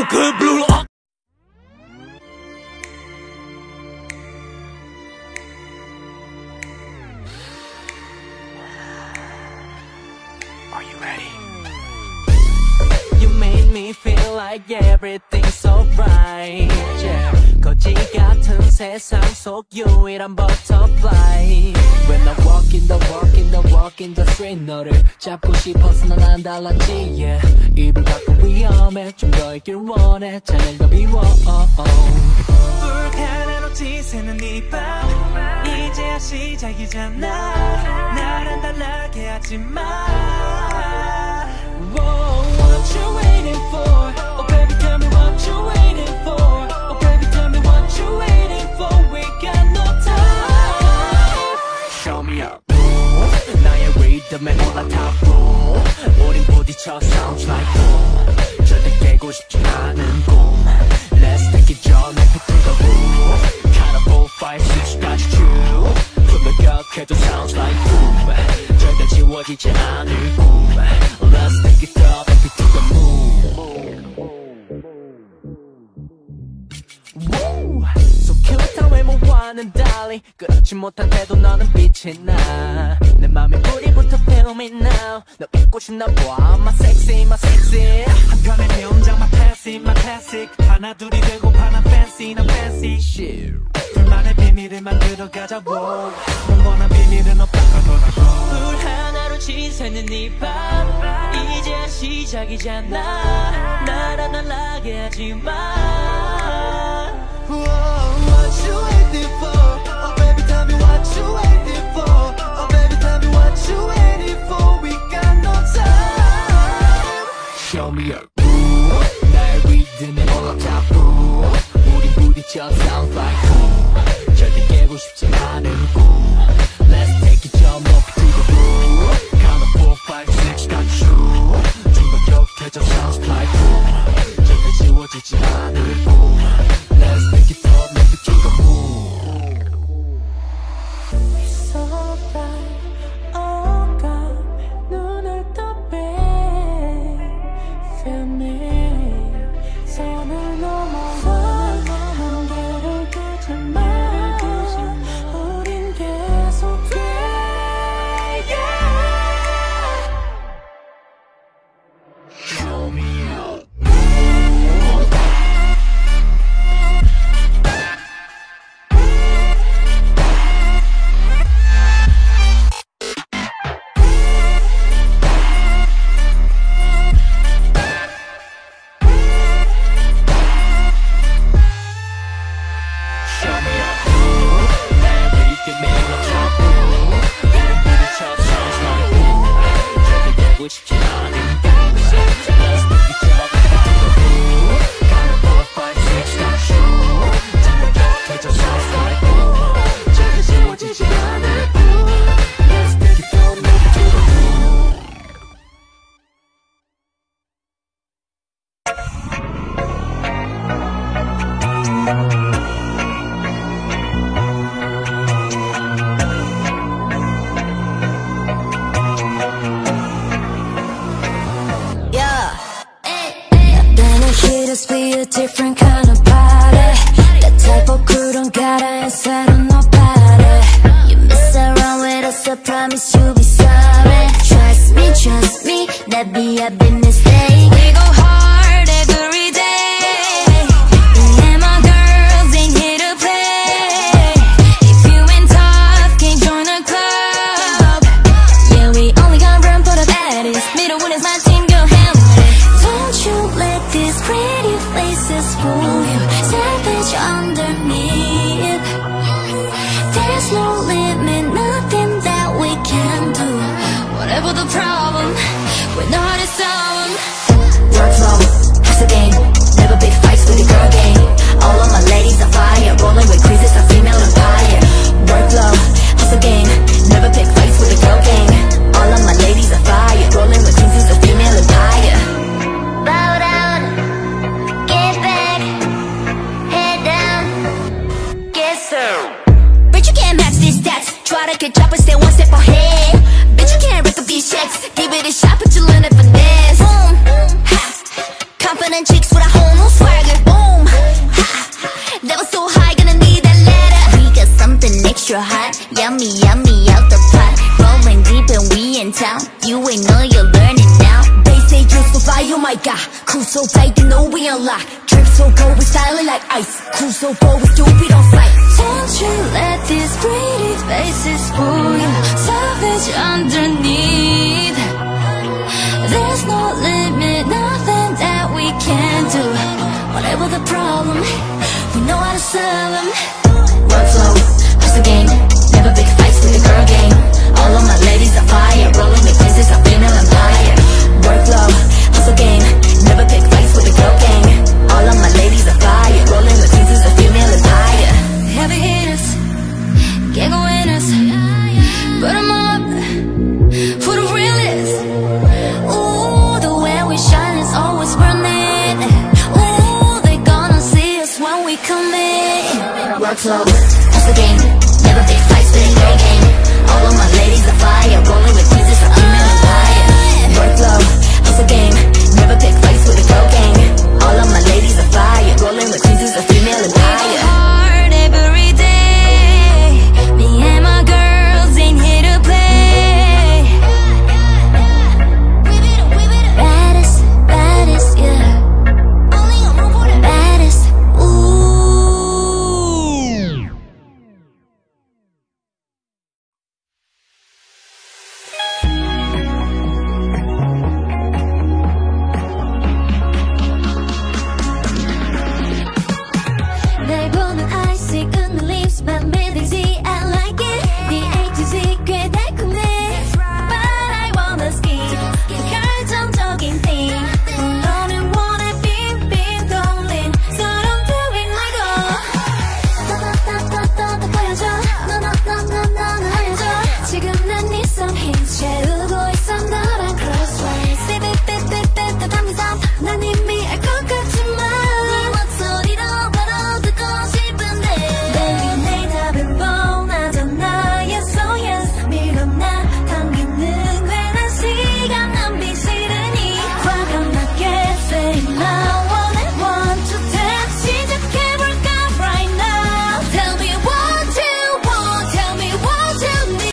그 블루 Are you ready? You made me feel like everything's alright. Yeah. 거지 같은 세상 속 유일한 butterfly. When I walk in the street 너를 잡고 싶어서 난 안 달랐지. Yeah. 입을 닫고 위험해 좀 더 있길 원해 잔을 더 비워. 불가능으로 지새는 이 밤 이제야 시작이잖아. 날 안달나게 하지마. What you waiting for? Oh baby tell me what you waiting for? Oh baby tell me what you waiting for? We got no time. Show me your move. 나의 리듬에 올라타고 우린 부딪혀 sounds like boom. 절대 깨고 싶지 않은 꿈. Let's take it John and pick to the roof. Kind of 4, 5, 6까지 쭉 품을 격해도 sounds like boom. 절대 지워지지 않을 꿈. Let's take it up and pick to the moon. Woo! So cute 외모와는 달리 그렇지 못한데도 너는 빛이 나. 내 맘에 불이부터 feel me now. 너 잊고 싶나 봐 my sexy 한편의 명장 my classic 하나 둘이 되고 파나 fancy 난 fancy shit. 둘만의 비밀을 만들어가자 wow. 넌 원한 비밀은 없다고 하더라고. 불 하나로 지새는 이 밤 이제야 시작이잖아. 날 안달나게 하지마. What you waiting for? Oh baby tell me what you waiting for? Oh baby tell me what you waiting for? We got no time. Show me your groove. 나의 리듬에 올라타고 우리 부딪혀 sound like boom. 절대 깨고 싶지 않은 꿈. Let's take it jump up to the roof. Count of 4, 5, 6까지 쭉 좀더 격해져 sounds like boom. 절대 지워지지 않을 꿈. Let's take it up, make it to the moon. It's alright, 오감 눈을 떠 빼. Feel me. 선을 넘어와 한계를 두지 마. 우린 계속해. Yeah. Show me out. Different kind of party. That type of cool don't gotta inside of nobody. You mess around with us, I promise you'll be sorry. Trust me, that be a big mistake. We go hard every day. And my girls ain't here to play. If you ain't tough, can't join the club. Yeah, we only got room for the baddies. Middle one is my team, go handle it. Don't you let these pretty faces fool you. Savage underneath. There's no limit, nothing that we can do. Whatever the problem, we're not a sound. Workflow, hustle game. Never big fights with the girl game. All of my ladies are fire. Rolling with creases, a female empire. Workflow, hustle game. Never pick fights with the girl game. All of my ladies are fire. Rolling with creases, a female empire. Bow down, get back, head down, get served. Bitch, you can't match these stats. Try to catch up and stay one step ahead. Bitch, you can't rack up these checks. Give it a shot, but you learn it finesse. Boom, ha. Confident chicks with a whole new extra hot, yummy, yummy out the pot. Rolling deep and we in town. You ain't know you're learning now. They say you're so fly, oh my god. Cool so tight, they know we unlock. Drip so cold, we styling like ice. Cool so bold, we stupid on sight. Don't you let these pretty faces fool you. Savage underneath. There's no limit, nothing that we can't do. Whatever the problem, we know how to solve them. Workflow, hustle game, never big fights with the girl game. All of my ladies are fire, rolling with business, I'm female empire. Workflow, hustle game, never pick fights with the girl gang. All of my ladies are fire, rolling with business, I'm female empire. Heavy hitters, get go winners, put 'em up for the realest. Ooh, the way we shine is always burning. Ooh, they gonna see us when we come in. Workflow, hustle game, never big fights with the girl gang. All of my ladies are fire, rolling with business, I'm female empire. Workflow,